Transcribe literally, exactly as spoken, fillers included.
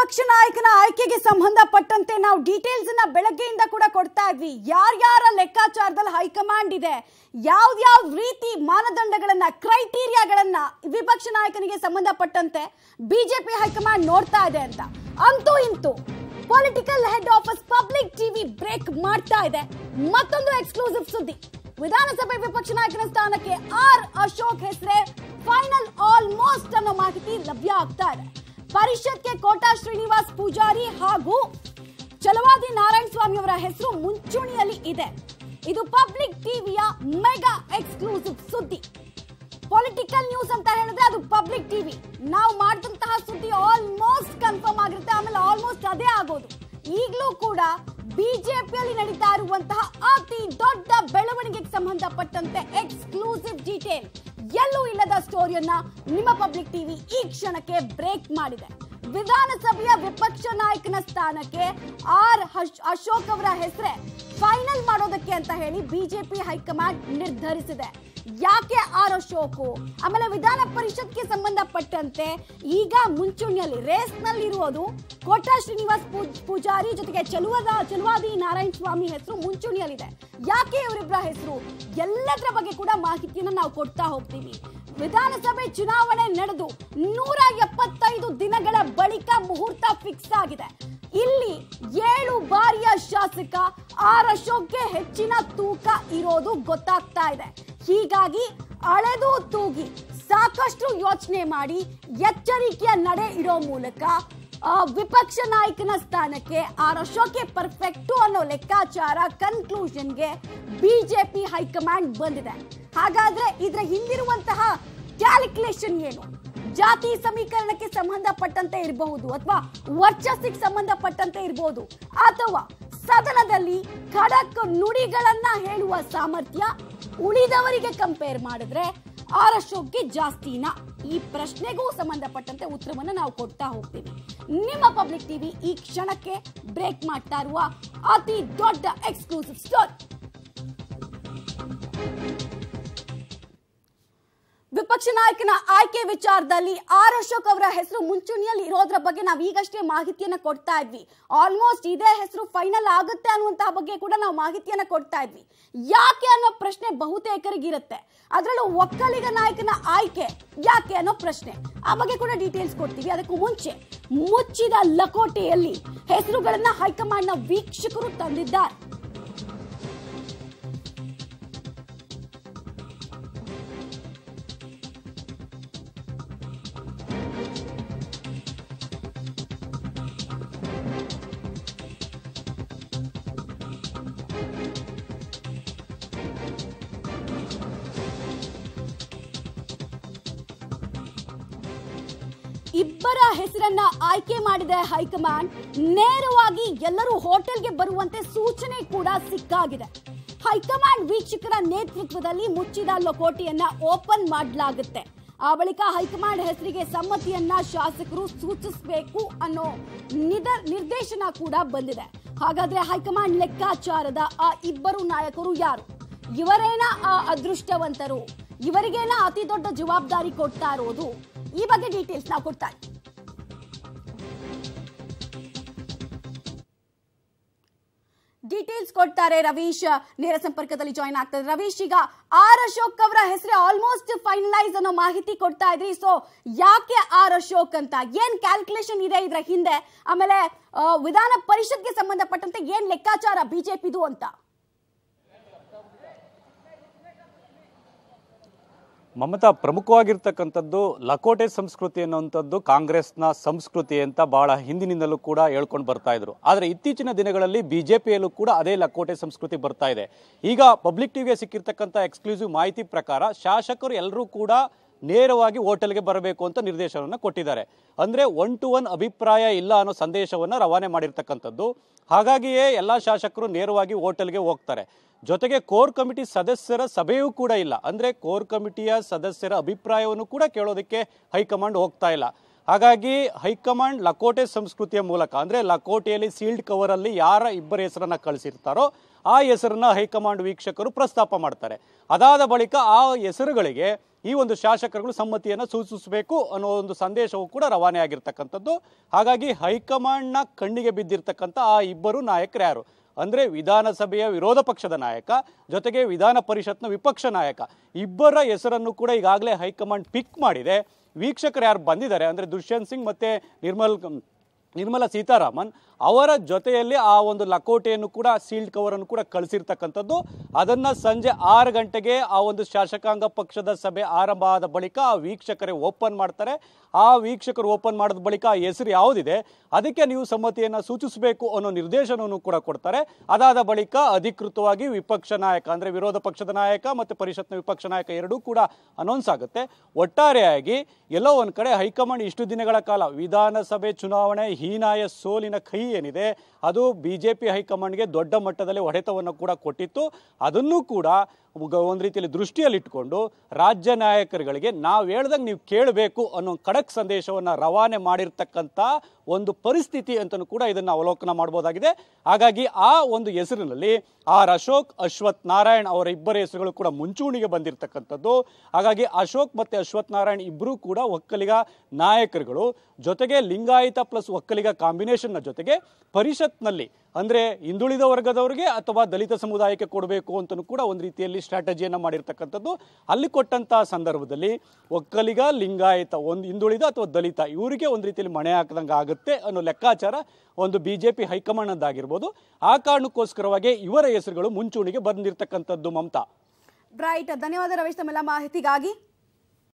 ವಿಪಕ್ಷ ನಾಯಕನ ಆಯ್ಕೆಗೆ ಸಂಬಂಧಪಟ್ಟಂತೆ ನಾವು ಡೀಟೇಲ್ಸ್ ಅನ್ನ ಬೆಳಗ್ಗೆಯಿಂದ ಕೂಡ ಕೊಡ್ತಾ ಇದ್ವಿ. ಯಾರ್ಯಾರ ಲೆಕ್ಕಾಚಾರದಲ್ಲಿ ಹೈಕಮಾಂಡ್ ಇದೆ, ಯಾವ್ಯಾವ ರೀತಿ ಮಾನದಂಡಗಳನ್ನ ಕ್ರೈಟೀರಿಯಾಗಳನ್ನ ವಿಪಕ್ಷ ನಾಯಕನಿಗೆ ಸಂಬಂಧಪಟ್ಟಂತೆ ಬಿಜೆಪಿ ಹೈಕಮಾಂಡ್ ನೋಡ್ತಾ ಇದೆ ಅಂತ. ಅಂತೂ ಇಂತೂ political head office public TV break ಮಾಡ್ತಾ ಇದೆ. ಮತ್ತೊಂದು ಎಕ್ಸ್ಕ್ಲೂಸಿವ್ ಸುದ್ದಿ, ವಿಧಾನಸಭೆ ವಿಪಕ್ಷ ನಾಯಕನ ಸ್ಥಾನಕ್ಕೆ ಆರ್ ಅಶೋಕ್ ಹೆಸರೇ ಫೈನಲ್ ಆಲ್ಮೋಸ್ಟ್ ಅನ್ನೋ ಮಾಹಿತಿ ಲಭ್ಯ ಆಗ್ತಾ ಇದೆ. ಪರಿಷತ್ಗೆ ಕೋಟಾ ಶ್ರೀನಿವಾಸ್ ಪೂಜಾರಿ ಹಾಗೂ ಚಲವಾದಿ ನಾರಾಯಣ ಸ್ವಾಮಿ ಅವರ ಹೆಸರು ಮುಂಚೂಣಿಯಲ್ಲಿ ಇದೆ. ಇದು ಪಬ್ಲಿಕ್ ಟಿವಿಯ ಮೆಗಾ ಎಕ್ಸ್ಕ್ಲೂಸಿವ್ ಸುದ್ದಿ. ಪೊಲಿಟಿಕಲ್ ನ್ಯೂಸ್ ಅಂತ ಹೇಳಿದ್ರೆ ಅದು ಪಬ್ಲಿಕ್ ಟಿವಿ. ನಾವು ಮಾಡಿದಂತಹ ಸುದ್ದಿ ಆಲ್ಮೋಸ್ಟ್ ಕನ್ಫರ್ಮ್ ಆಗಿರುತ್ತೆ, ಆಮೇಲೆ ಆಲ್ಮೋಸ್ಟ್ ಅದೇ ಆಗೋದು. ಈಗಲೂ ಕೂಡ ಬಿಜೆಪಿಯಲ್ಲಿ ನಡೀತಾ ಇರುವಂತಹ ಅತಿ ದೊಡ್ಡ ಬೆಳವಣಿಗೆಗೆ ಸಂಬಂಧಪಟ್ಟಂತೆ ಎಕ್ಸ್ಕ್ಲೂಸಿವ್ ಡೀಟೇಲ್ ಎಲ್ಲೂ ಇಲ್ಲದ ಸ್ಟೋರಿಯನ್ನ ನಿಮ್ಮ ಪಬ್ಲಿಕ್ ಟಿವಿ ಈ ಕ್ಷಣಕ್ಕೆ ಬ್ರೇಕ್ ಮಾಡಿದೆ. ವಿಧಾನಸಭೆಯ ವಿಪಕ್ಷ ನಾಯಕನ ಸ್ಥಾನಕ್ಕೆ ಆರ್ ಅಶೋಕ್ ಅವರ ಹೆಸರೇ ಫೈನಲ್ ಮಾಡೋದಕ್ಕೆ ಅಂತ ಹೇಳಿ ಬಿಜೆಪಿ ಹೈಕಮಾಂಡ್ ನಿರ್ಧರಿಸಿದೆ. ಯಾಕೆ ಆರ್ ಅಶೋಕ್, ಆಮೇಲೆ ವಿಧಾನ ಪರಿಷತ್ಗೆ ಸಂಬಂಧಪಟ್ಟಂತೆ ಈಗ ಮುಂಚೂಣಿಯಲ್ಲಿ ರೇಸ್ ನಲ್ಲಿ ಇರುವುದು ಕೋಟಾ ಶ್ರೀನಿವಾಸ್ ಪೂಜಾರಿ ಜೊತೆಗೆ ಚಲುವದ ಚಲುವಾದಿ ನಾರಾಯಣ ಸ್ವಾಮಿ ಹೆಸರು ಮುಂಚೂಣಿಯಲ್ಲಿದೆ. ಯಾಕೆ ಇವರಿಬ್ಬರ ಹೆಸರು, ಎಲ್ಲದರ ಬಗ್ಗೆ ಕೂಡ ಮಾಹಿತಿಯನ್ನು ನಾವು ಕೊಡ್ತಾ ಹೋಗ್ತೀವಿ. ವಿಧಾನಸಭೆ ಚುನಾವಣೆ ನಡೆದು ನೂರ ಎಪ್ಪತ್ತೈದು ದಿನಗಳ ಬಳಿಕ ಮುಹೂರ್ತ ಫಿಕ್ಸ್ ಆಗಿದೆ. ಇಲ್ಲಿ ಏಳು ಬಾರಿಯ ಶಾಸಕ ಆರ್ ಅಶೋಕ್ಗೆ ಹೆಚ್ಚಿನ ತೂಕ ಇರೋದು ಗೊತ್ತಾಗ್ತಾ ಇದೆ. ಹೀಗಾಗಿ ಅಳೆದು ತೂಗಿ ಸಾಕಷ್ಟು ಯೋಚನೆ ಮಾಡಿ ಎಚ್ಚರಿಕೆಯ ನಡೆ ಇಡೋ ಮೂಲಕ ವಿಪಕ್ಷ ನಾಯಕನ ಸ್ಥಾನಕ್ಕೆ ಆರ್ ಅಶೋಕ್ಗೆ ಪರ್ಫೆಕ್ಟು ಅನ್ನೋ ಲೆಕ್ಕಾಚಾರ ಕನ್ಕ್ಲೂಷನ್ಗೆ ಬಿಜೆಪಿ ಹೈಕಮಾಂಡ್ ಬಂದಿದೆ. ಹಾಗಾದ್ರೆ ಇದರ ಹಿಂದಿರುವಂತಹ ಕ್ಯಾಲ್ಕುಲೇಷನ್ ಏನು? ಜಾತಿ ಸಮೀಕರಣಕ್ಕೆ ಸಂಬಂಧಪಟ್ಟಂತೆ ಇರಬಹುದು, ಅಥವಾ ವರ್ಚಸ್ಸಿಗೆ ಸಂಬಂಧಪಟ್ಟಂತೆ ಇರಬಹುದು, ಅಥವಾ ಸದನದಲ್ಲಿ ಖಡಕ್ ನುಡಿಗಳನ್ನ ಹೇಳುವ ಸಾಮರ್ಥ್ಯ ಉಳಿದವರಿಗೆ ಕಂಪೇರ್ ಮಾಡಿದ್ರೆ ಆರ್ ಅಶೋಕ್ಗೆ ಜಾಸ್ತಿನಾ? ಈ ಪ್ರಶ್ನೆಗೂ ಸಂಬಂಧಪಟ್ಟಂತೆ ಉತ್ತರವನ್ನು ನಾವು ಕೊಡ್ತಾ ಹೋಗ್ತೀವಿ. ನಿಮ್ಮ ಪಬ್ಲಿಕ್ ಟಿವಿ ಈ ಕ್ಷಣಕ್ಕೆ ಬ್ರೇಕ್ ಮಾಡ್ತಾ ಇರುವ ಅತಿ ದೊಡ್ಡ ಎಕ್ಸ್ಕ್ಲೂಸಿವ್ ಸ್ಟೋರಿ. ವಿಪಕ್ಷ ನಾಯಕನ ಆಯ್ಕೆ ವಿಚಾರದಲ್ಲಿ ಆರ್ ಅಶೋಕ್ ಅವರ ಹೆಸರು ಮುಂಚೂಣಿಯಲ್ಲಿ ಇರೋದ್ರ ಬಗ್ಗೆ ನಾವು ಈಗಷ್ಟೇ ಮಾಹಿತಿಯನ್ನ ಕೊಡ್ತಾ ಇದ್ವಿ. ಆಲ್ಮೋಸ್ಟ್ ಇದೇ ಹೆಸರು ಫೈನಲ್ ಆಗುತ್ತೆ ಅನ್ನುವಂತಹ ಬಗ್ಗೆ ಕೂಡ ನಾವು ಮಾಹಿತಿಯನ್ನ ಕೊಡ್ತಾ ಇದ್ವಿ. ಯಾಕೆ ಅನ್ನೋ ಪ್ರಶ್ನೆ ಬಹುತೇಕರಿಗಿರುತ್ತೆ. ಅದರಲ್ಲೂ ಒಕ್ಕಲಿಗ ನಾಯಕನ ಆಯ್ಕೆ ಯಾಕೆ ಅನ್ನೋ ಪ್ರಶ್ನೆ, ಆ ಬಗ್ಗೆ ಕೂಡ ಡೀಟೇಲ್ಸ್ ಕೊಡ್ತೀವಿ. ಅದಕ್ಕೂ ಮುಂಚೆ ಮುಚ್ಚಿದ ಲಕೋಟೆಯಲ್ಲಿ ಹೆಸರುಗಳನ್ನ ಹೈಕಮಾಂಡ್ನ ವೀಕ್ಷಕರು ತಂದಿದ್ದಾರೆ. ಇಬ್ಬರ ಹೆಸರನ್ನ ಆಯ್ಕೆ ಮಾಡಿದ ಹೈಕಮಾಂಡ್ ನೇರವಾಗಿ ಎಲ್ಲರೂ ಹೋಟೆಲ್ಗೆ ಬರುವಂತೆ ಸೂಚನೆ ಕೂಡ ಸಿಕ್ಕಾಗಿದೆ. ಹೈಕಮಾಂಡ್ ವೀಕ್ಷಕರ ನೇತೃತ್ವದಲ್ಲಿ ಮುಚ್ಚಿದ ಲಕೋಟೆಯನ್ನ ಓಪನ್ ಮಾಡಲಾಗುತ್ತೆ. ಆ ಬಳಿಕ ಹೈಕಮಾಂಡ್ ಹೆಸರಿಗೆ ಸಮ್ಮತಿಯನ್ನ ಶಾಸಕರು ಸೂಚಿಸಬೇಕು ಅನ್ನೋ ನಿರ್ದೇಶನ ಕೂಡ ಬಂದಿದೆ. ಹಾಗಾದ್ರೆ ಹೈಕಮಾಂಡ್ ಲೆಕ್ಕಾಚಾರದ ಆ ಇಬ್ಬರು ನಾಯಕರು ಯಾರು? ಇವರೇನ ಆ ಅದೃಷ್ಟವಂತರು? ಇವರಿಗೇನ ಅತಿ ದೊಡ್ಡ ಜವಾಬ್ದಾರಿ ಕೊಡ್ತಾ ಇರೋದು? ಈ ಬಗ್ಗೆ ಡೀಟೇಲ್ಸ್ ನಾವು ಕೊಡ್ತಾ ಇದ್ದೀವಿ. ಡೀಟೇಲ್ಸ್ ಕೊಡ್ತಾರೆ ರವೀಶ್, ನೇರ ಸಂಪರ್ಕದಲ್ಲಿ ಜಾಯಿನ್ ಆಗ್ತಾರೆ. ರವೀಶ್, ಈಗ ಆರ್ ಅಶೋಕ್ ಅವರ ಹೆಸರು ಆಲ್ಮೋಸ್ಟ್ ಫೈನಲೈಸ್ ಅನ್ನೋ ಮಾಹಿತಿ ಕೊಡ್ತಾ ಇದ್ರಿ. ಸೊ ಯಾಕೆ ಆರ್ ಅಶೋಕ್ ಅಂತ, ಏನ್ ಕ್ಯಾಲ್ಕುಲೇಷನ್ ಇದೆ ಇದರ ಹಿಂದೆ? ಆಮೇಲೆ ವಿಧಾನ ಪರಿಷತ್ಗೆ ಸಂಬಂಧಪಟ್ಟಂತೆ ಏನ್ ಲೆಕ್ಕಾಚಾರ ಬಿಜೆಪಿದು ಅಂತ? ಮಮತಾ, ಪ್ರಮುಖವಾಗಿರ್ತಕ್ಕಂಥದ್ದು ಲಕೋಟೆ ಸಂಸ್ಕೃತಿ ಅನ್ನುವಂಥದ್ದು ಕಾಂಗ್ರೆಸ್ನ ಸಂಸ್ಕೃತಿ ಅಂತ ಬಹಳ ಹಿಂದಿನಿಂದಲೂ ಕೂಡ ಹೇಳ್ಕೊಂಡು ಬರ್ತಾ ಇದ್ರು. ಆದರೆ ಇತ್ತೀಚಿನ ದಿನಗಳಲ್ಲಿ ಬಿಜೆಪಿಯಲ್ಲೂ ಕೂಡ ಅದೇ ಲಕೋಟೆ ಸಂಸ್ಕೃತಿ ಬರ್ತಾ ಇದೆ. ಈಗ ಪಬ್ಲಿಕ್ ಟಿವಿಗೆ ಸಿಕ್ಕಿರ್ತಕ್ಕಂಥ ಎಕ್ಸ್ಕ್ಲೂಸಿವ್ ಮಾಹಿತಿ ಪ್ರಕಾರ ಶಾಸಕರು ಎಲ್ಲರೂ ಕೂಡ ನೇರವಾಗಿ ಹೋಟೆಲ್ಗೆ ಬರಬೇಕು ಅಂತ ನಿರ್ದೇಶನವನ್ನು ಕೊಟ್ಟಿದ್ದಾರೆ. ಅಂದರೆ ಒನ್ ಟು ಒನ್ ಅಭಿಪ್ರಾಯ ಇಲ್ಲ ಅನ್ನೋ ಸಂದೇಶವನ್ನು ರವಾನೆ ಮಾಡಿರ್ತಕ್ಕಂಥದ್ದು. ಹಾಗಾಗಿಯೇ ಎಲ್ಲ ಶಾಸಕರು ನೇರವಾಗಿ ಹೋಟೆಲ್ಗೆ ಹೋಗ್ತಾರೆ. ಜೊತೆಗೆ ಕೋರ್ ಕಮಿಟಿ ಸದಸ್ಯರ ಸಭೆಯೂ ಕೂಡ ಇಲ್ಲ. ಅಂದರೆ ಕೋರ್ ಕಮಿಟಿಯ ಸದಸ್ಯರ ಅಭಿಪ್ರಾಯವನ್ನು ಕೂಡ ಕೇಳೋದಕ್ಕೆ ಹೈಕಮಾಂಡ್ ಹೋಗ್ತಾ ಇಲ್ಲ. ಹಾಗಾಗಿ ಹೈಕಮಾಂಡ್ ಲಕೋಟೆ ಸಂಸ್ಕೃತಿಯ ಮೂಲಕ, ಅಂದರೆ ಲಕೋಟೆಯಲ್ಲಿ ಸೀಲ್ಡ್ ಕವರಲ್ಲಿ ಯಾರ ಇಬ್ಬರ ಹೆಸರನ್ನು ಕಳಿಸಿರ್ತಾರೋ ಆ ಹೆಸರನ್ನ ಹೈಕಮಾಂಡ್ ವೀಕ್ಷಕರು ಪ್ರಸ್ತಾಪ ಮಾಡ್ತಾರೆ. ಅದಾದ ಬಳಿಕ ಆ ಹೆಸರುಗಳಿಗೆ ಈ ಒಂದು ಶಾಸಕರುಗಳು ಸಮ್ಮತಿಯನ್ನು ಸೂಚಿಸಬೇಕು ಅನ್ನೋ ಒಂದು ಸಂದೇಶವೂ ಕೂಡ ರವಾನೆ ಆಗಿರ್ತಕ್ಕಂಥದ್ದು. ಹಾಗಾಗಿ ಹೈಕಮಾಂಡ್ನ ಕಣ್ಣಿಗೆ ಬಿದ್ದಿರ್ತಕ್ಕಂಥ ಆ ಇಬ್ಬರು ನಾಯಕರು ಯಾರು ಅಂದರೆ ವಿಧಾನಸಭೆಯ ವಿರೋಧ ಪಕ್ಷದ ನಾಯಕ ಜೊತೆಗೆ ವಿಧಾನ ಪರಿಷತ್ನ ವಿಪಕ್ಷ ನಾಯಕ ಇಬ್ಬರ ಹೆಸರನ್ನು ಕೂಡ ಈಗಾಗಲೇ ಹೈಕಮಾಂಡ್ ಪಿಕ್ ಮಾಡಿದೆ. ವೀಕ್ಷಕರು ಯಾರು ಬಂದಿದ್ದಾರೆ ಅಂದರೆ ದುಷ್ಯಂತ್ ಸಿಂಗ್ ಮತ್ತು ನಿರ್ಮಲ್ ನಿರ್ಮಲಾ ಸೀತಾರಾಮನ್ ಅವರ ಜೊತೆಯಲ್ಲಿ ಆ ಒಂದು ಲಕೋಟೆಯನ್ನು ಕೂಡ ಸೀಲ್ಡ್ ಕವರನ್ನು ಕೂಡ ಕಳಿಸಿರ್ತಕ್ಕಂಥದ್ದು. ಅದನ್ನು ಸಂಜೆ ಆರು ಗಂಟೆಗೆ ಆ ಒಂದು ಶಾಸಕಾಂಗ ಪಕ್ಷದ ಸಭೆ ಆರಂಭ ಆದ ಬಳಿಕ ಆ ವೀಕ್ಷಕರೇ ಓಪನ್ ಮಾಡ್ತಾರೆ. ಆ ವೀಕ್ಷಕರು ಓಪನ್ ಮಾಡಿದ ಬಳಿಕ ಆ ಹೆಸರು ಯಾವುದಿದೆ ಅದಕ್ಕೆ ನೀವು ಸಮ್ಮತಿಯನ್ನು ಸೂಚಿಸಬೇಕು ಅನ್ನೋ ನಿರ್ದೇಶನವನ್ನು ಕೂಡ ಕೊಡ್ತಾರೆ. ಅದಾದ ಬಳಿಕ ಅಧಿಕೃತವಾಗಿ ವಿಪಕ್ಷ ನಾಯಕ ಅಂದರೆ ವಿರೋಧ ಪಕ್ಷದ ನಾಯಕ ಮತ್ತು ಪರಿಷತ್ನ ವಿಪಕ್ಷ ನಾಯಕ ಎರಡೂ ಕೂಡ ಅನೌನ್ಸ್ ಆಗುತ್ತೆ. ಒಟ್ಟಾರೆಯಾಗಿ ಎಲ್ಲೋ ಒಂದು ಕಡೆ ಹೈಕಮಾಂಡ್ ಇಷ್ಟು ದಿನಗಳ ಕಾಲ ವಿಧಾನಸಭೆ ಚುನಾವಣೆ ಹೀನಾಯ ಸೋಲಿನ ಕೈ ಏನಿದೆ ಅದು ಬಿಜೆಪಿ ಹೈಕಮಾಂಡ್ಗೆ ದೊಡ್ಡ ಮಟ್ಟದಲ್ಲಿ ಹೊಡೆತವನ್ನು ಕೂಡ ಕೊಟ್ಟಿತ್ತು. ಅದನ್ನು ಕೂಡ ಒಂದು ರೀತಿಯಲ್ಲಿ ದೃಷ್ಟಿಯಲ್ಲಿಟ್ಟುಕೊಂಡು ರಾಜ್ಯ ನಾಯಕರುಗಳಿಗೆ ನಾವು ಹೇಳ್ದಂಗೆ ನೀವು ಕೇಳಬೇಕು ಅನ್ನೋ ಖಡಕ್ ಸಂದೇಶವನ್ನು ರವಾನೆ ಮಾಡಿರ್ತಕ್ಕಂಥ ಒಂದು ಪರಿಸ್ಥಿತಿ ಅಂತಲೂ ಕೂಡ ಇದನ್ನು ಅವಲೋಕನ ಮಾಡ್ಬೋದಾಗಿದೆ. ಹಾಗಾಗಿ ಆ ಒಂದು ಹೆಸರಿನಲ್ಲಿ ಆರ್ ಅಶೋಕ್, ಅಶ್ವಥ್ ನಾರಾಯಣ್ ಅವರ ಇಬ್ಬರ ಹೆಸರುಗಳು ಕೂಡ ಮುಂಚೂಣಿಗೆ ಬಂದಿರತಕ್ಕಂಥದ್ದು. ಹಾಗಾಗಿ ಅಶೋಕ್ ಮತ್ತು ಅಶ್ವಥ್ ನಾರಾಯಣ್ ಇಬ್ಬರೂ ಕೂಡ ಒಕ್ಕಲಿಗ ನಾಯಕರುಗಳು, ಜೊತೆಗೆ ಲಿಂಗಾಯತ ಪ್ಲಸ್ ಒಕ್ಕಲಿಗ ಕಾಂಬಿನೇಷನ್ನ ಜೊತೆಗೆ ಪರಿಷತ್ನಲ್ಲಿ ಅಂದರೆ ಹಿಂದುಳಿದ ವರ್ಗದವರಿಗೆ ಅಥವಾ ದಲಿತ ಸಮುದಾಯಕ್ಕೆ ಕೊಡಬೇಕು ಅಂತಲೂ ಕೂಡ ಒಂದು ರೀತಿಯಲ್ಲಿ ಸ್ಟ್ರಾಟಜಿಯನ್ನು ಮಾಡಿರ್ತಕ್ಕಂಥದ್ದು. ಅಲ್ಲಿ ಕೊಟ್ಟಂತಹ ಸಂದರ್ಭದಲ್ಲಿ ಒಕ್ಕಲಿಗ, ಲಿಂಗಾಯತ, ಒಂದು ಹಿಂದುಳಿದ ಅಥವಾ ದಲಿತ ಇವರಿಗೆ ಒಂದು ರೀತಿಯಲ್ಲಿ ಮಣೆ ಹಾಕದಂಗೆ ಆಗುತ್ತೆ ಅನ್ನೋ ಲೆಕ್ಕಾಚಾರ ಒಂದು ಬಿ ಜೆ ಪಿ ಹೈಕಮಾಂಡ್ದಾಗಿರ್ಬೋದು. ಆ ಕಾರಣಕ್ಕೋಸ್ಕರವಾಗಿ ಇವರ ಹೆಸರುಗಳು ಮುಂಚೂಣಿಗೆ ಬಂದಿರತಕ್ಕಂಥದ್ದು. ಮಮತಾ. ರೈಟ್, ಧನ್ಯವಾದ ರಮೇಶ್ ತಮ್ಮೆಲ್ಲ ಮಾಹಿತಿಗಾಗಿ.